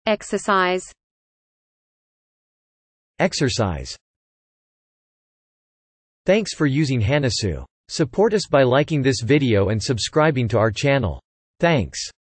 Exercise. Exercise. Thanks for using Hanasu. Support us by liking this video and subscribing to our channel. Thanks.